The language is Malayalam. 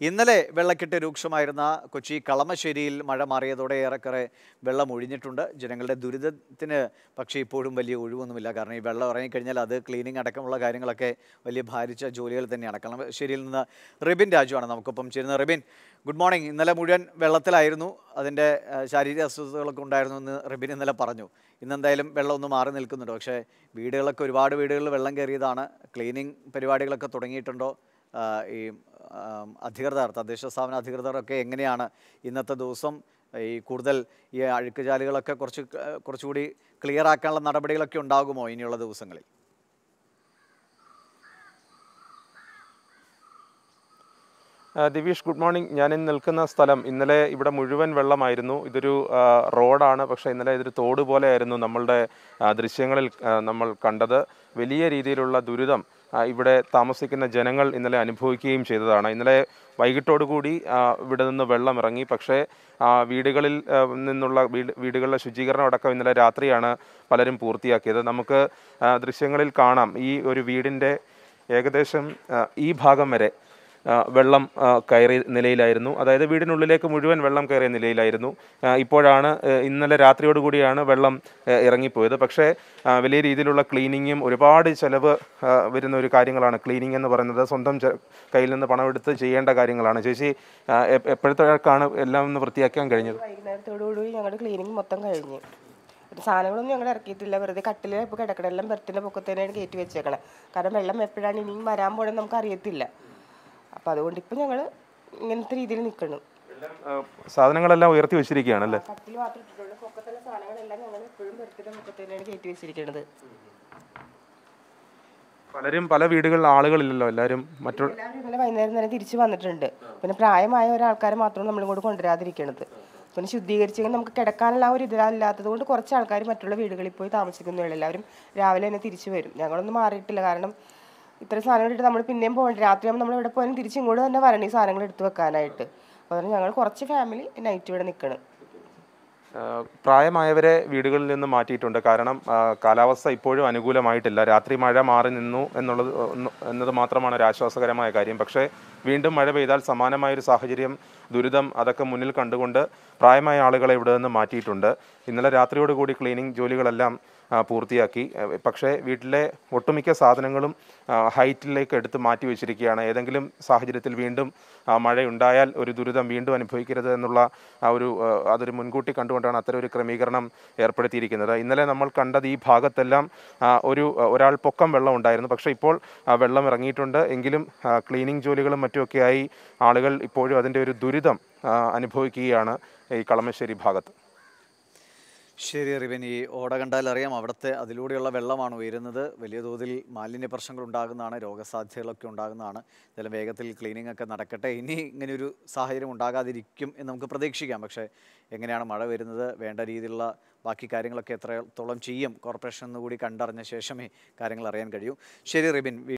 ഇന്നലെ വെള്ളക്കെട്ട് രൂക്ഷമായിരുന്ന കൊച്ചി കളമശ്ശേരിയിൽ മഴ മാറിയതോടെ ഏറെക്കുറെ വെള്ളം ഒഴിഞ്ഞിട്ടുണ്ട്. ജനങ്ങളുടെ ദുരിതത്തിന് പക്ഷേ ഇപ്പോഴും വലിയ ഒഴിവൊന്നുമില്ല. കാരണം ഈ വെള്ളം ഇറങ്ങിക്കഴിഞ്ഞാൽ അത് ക്ലീനിങ് അടക്കമുള്ള കാര്യങ്ങളൊക്കെ വലിയ ഭാരിച്ച ജോലികൾ തന്നെയാണ്. കളമശ്ശേരിയിൽ നിന്ന് റിബിൻ രാജുവാണ് നമുക്കൊപ്പം ചേരുന്നത്. Ribin, good morning. ഇന്നലെ മുഴുവൻ വെള്ളത്തിലായിരുന്നു, അതിൻ്റെ ശാരീരിക അസ്വസ്ഥതകളൊക്കെ ഉണ്ടായിരുന്നു എന്ന് റിബിൻ ഇന്നലെ പറഞ്ഞു. ഇന്നെന്തായാലും വെള്ളം ഒന്ന് മാറി നിൽക്കുന്നുണ്ട്. പക്ഷേ ഒരുപാട് വീടുകളിൽ വെള്ളം കയറിയതാണ്. ക്ലീനിങ് പരിപാടികളൊക്കെ തുടങ്ങിയിട്ടുണ്ടോ? ഈ അധികൃതർ, തദ്ദേശ സ്ഥാപന അധികൃതരൊക്കെ എങ്ങനെയാണ് ഇന്നത്തെ ദിവസം കൂടുതൽ ഈ അഴുക്കുചാലുകളൊക്കെ കുറച്ചുകൂടി ക്ലിയർ ആക്കാനുള്ള നടപടികളൊക്കെ ഉണ്ടാകുമോ ഇനിയുള്ള ദിവസങ്ങളിൽ? Divish, good morning. ഞാൻ ഇന്ന് നിൽക്കുന്ന സ്ഥലം ഇന്നലെ ഇവിടെ മുഴുവൻ വെള്ളമായിരുന്നു. ഇതൊരു റോഡാണ്, പക്ഷേ ഇന്നലെ ഇതൊരു തോട് പോലെയായിരുന്നു നമ്മളുടെ ദൃശ്യങ്ങളിൽ നമ്മൾ കണ്ടത്. വലിയ രീതിയിലുള്ള ദുരിതം ഇവിടെ താമസിക്കുന്ന ജനങ്ങൾ ഇന്നലെ അനുഭവിക്കുകയും ചെയ്തതാണ്. ഇന്നലെ വൈകിട്ടോടുകൂടി ഇവിടെ നിന്ന് വെള്ളം ഇറങ്ങി. പക്ഷേ വീടുകളിൽ നിന്നുള്ള വീടുകളിലെ ശുചീകരണം അടക്കം ഇന്നലെ രാത്രിയാണ് പലരും പൂർത്തിയാക്കിയത്. നമുക്ക് ദൃശ്യങ്ങളിൽ കാണാം, ഈ ഒരു വീടിൻ്റെ ഏകദേശം ഈ ഭാഗം വരെ വെള്ളം കയറിയ നിലയിലായിരുന്നു. അതായത് വീടിനുള്ളിലേക്ക് മുഴുവൻ വെള്ളം കയറിയ നിലയിലായിരുന്നു. ഇപ്പോഴാണ് ഇന്നലെ രാത്രിയോടുകൂടിയാണ് വെള്ളം ഇറങ്ങിപ്പോയത്. പക്ഷേ വലിയ രീതിയിലുള്ള ക്ലീനിങ്ങും ഒരുപാട് ചിലവ് വരുന്ന ഒരു കാര്യങ്ങളാണ് ക്ലീനിങ് എന്ന് പറയുന്നത്. സ്വന്തം കയ്യിൽ നിന്ന് പണമെടുത്ത് ചെയ്യേണ്ട കാര്യങ്ങളാണ്. ചേച്ചി, എപ്പോഴത്തേക്കാണ് എല്ലാം ഒന്ന് വൃത്തിയാക്കാൻ കഴിഞ്ഞത്? വൈകുന്നേരത്തോടുകൂടി ഞങ്ങളുടെ ക്ലീനിങ് മൊത്തം കഴിഞ്ഞു. സാധനങ്ങളൊന്നും ഞങ്ങൾ ഇറക്കിയിട്ടില്ല. വെറുതെ കട്ടിൽ ഇപ്പോൾ കിടക്കണം, എല്ലാം ബെർത്തിൻ്റെ പൊക്കത്തേനാണ് കയറ്റി വെച്ചേക്കണം. കാരണം വെള്ളം എപ്പോഴാണ് ഇനിയും വരാൻ പോകണമെന്ന് നമുക്ക് അറിയത്തില്ല. അപ്പം അതുകൊണ്ട് ഇപ്പം ഞങ്ങൾ ഇങ്ങനത്തെ രീതിയിൽ നിൽക്കണം. സാധനങ്ങളെല്ലാം ഉയർത്തി വെച്ചിരിക്കുകയാണല്ലേ? കട്ടിൽ മാത്രം ഇട്ടിട്ടുള്ളൂ. പൊക്കത്തുള്ള സാധനങ്ങളെല്ലാം ഞങ്ങൾ എപ്പോഴും ബെർത്തിൻ്റെ പൊക്കത്തേനാണ് കയറ്റി വെച്ചിരിക്കുന്നത്. പല വീടുകളിൽ ആളുകളില്ലല്ലോ, എല്ലാവരും ഇന്നലെ വൈകുന്നേരം തന്നെ തിരിച്ച് വന്നിട്ടുണ്ട്. പിന്നെ പ്രായമായ ഒരാൾക്കാരെ മാത്രം നമ്മളിങ്ങോട്ട് കൊണ്ടുവരാതിരിക്കണത്. പിന്നെ ശുദ്ധീകരിച്ചെങ്കിൽ നമുക്ക് കിടക്കാനുള്ള ഒരു ഇതില്ലാത്തത് കൊണ്ട് കുറച്ച് ആൾക്കാർ മറ്റുള്ള വീടുകളിൽ പോയി താമസിക്കുന്നുള്ളൂ. എല്ലാവരും രാവിലെ തന്നെ തിരിച്ചു വരും. ഞങ്ങളൊന്നും മാറിയിട്ടില്ല. കാരണം ഇത്രയും സാധനങ്ങൾ ഇട്ട് നമ്മൾ പിന്നെയും പോകണ്ട. രാത്രിയാകുമ്പോൾ നമ്മൾ ഇവിടെ പോയാലും തിരിച്ച് ഇങ്ങോട്ട് തന്നെ വരണം ഈ സാധനങ്ങൾ എടുത്ത് വെക്കാനായിട്ട്. അപ്പോൾ അതുകൊണ്ട് ഞങ്ങൾ കുറച്ച് ഫാമിലി നൈറ്റ് ഇവിടെ നിൽക്കണം. പ്രായമായവരെ വീടുകളിൽ നിന്ന് മാറ്റിയിട്ടുണ്ട്. കാരണം കാലാവസ്ഥ ഇപ്പോഴും അനുകൂലമായിട്ടില്ല. രാത്രി മഴ മാറി നിന്നു എന്നത് മാത്രമാണ് ഒരു ആശ്വാസകരമായ കാര്യം. പക്ഷേ വീണ്ടും മഴ പെയ്താൽ സമാനമായൊരു സാഹചര്യം, ദുരിതം അതൊക്കെ മുന്നിൽ കണ്ടുകൊണ്ട് പ്രായമായ ആളുകളെ ഇവിടെ നിന്ന് മാറ്റിയിട്ടുണ്ട്. ഇന്നലെ രാത്രിയോടുകൂടി ക്ലീനിങ് ജോലികളെല്ലാം പൂർത്തിയാക്കി. പക്ഷേ വീട്ടിലെ ഒട്ടുമിക്ക സാധനങ്ങളും ഹൈറ്റിലേക്ക് എടുത്ത് മാറ്റി വെച്ചിരിക്കുകയാണ്. ഏതെങ്കിലും സാഹചര്യത്തിൽ വീണ്ടും മഴയുണ്ടായാൽ ഒരു ദുരിതം വീണ്ടും അനുഭവിക്കരുത് എന്നുള്ള അതൊരു മുൻകൂട്ടി കണ്ടുകൊണ്ടാണ് അത്തരം ഒരു ക്രമീകരണം ഏർപ്പെടുത്തിയിരിക്കുന്നത്. ഇന്നലെ നമ്മൾ കണ്ടത് ഈ ഭാഗത്തെല്ലാം ഒരാൾ പൊക്കം വെള്ളം ഉണ്ടായിരുന്നു. പക്ഷേ ഇപ്പോൾ വെള്ളം ഇറങ്ങിയിട്ടുണ്ട്. എങ്കിലും ക്ലീനിങ് ജോലികളും മറ്റുമൊക്കെയായി ആളുകൾ ഇപ്പോഴും അതിൻ്റെ ഒരു ദുരിതം അനുഭവിക്കുകയാണ് ഈ കളമശ്ശേരി ഭാഗത്ത്. ശരി റിബൻ, ഈ ഓട കണ്ടാൽ അറിയാം അതിലൂടെയുള്ള വെള്ളമാണ് ഉയരുന്നത്. വലിയ തോതിൽ മാലിന്യ പ്രശ്നങ്ങൾ ഉണ്ടാകുന്നതാണ്, രോഗസാധ്യതകളൊക്കെ ഉണ്ടാകുന്നതാണ്. എന്തായാലും വേഗത്തിൽ ക്ലീനിങ് ഒക്കെ നടക്കട്ടെ. ഇനി ഇങ്ങനെയൊരു സാഹചര്യം ഉണ്ടാകാതിരിക്കും എന്ന് നമുക്ക് പ്രതീക്ഷിക്കാം. പക്ഷേ എങ്ങനെയാണ് മഴ വരുന്നത്, വേണ്ട രീതിയിലുള്ള ബാക്കി കാര്യങ്ങളൊക്കെ എത്രത്തോളം ചെയ്യും കോർപ്പറേഷൻ എന്നുകൂടി കണ്ടറിഞ്ഞ ശേഷമേ കാര്യങ്ങൾ അറിയാൻ കഴിയൂ. ശരി റിബിൻ.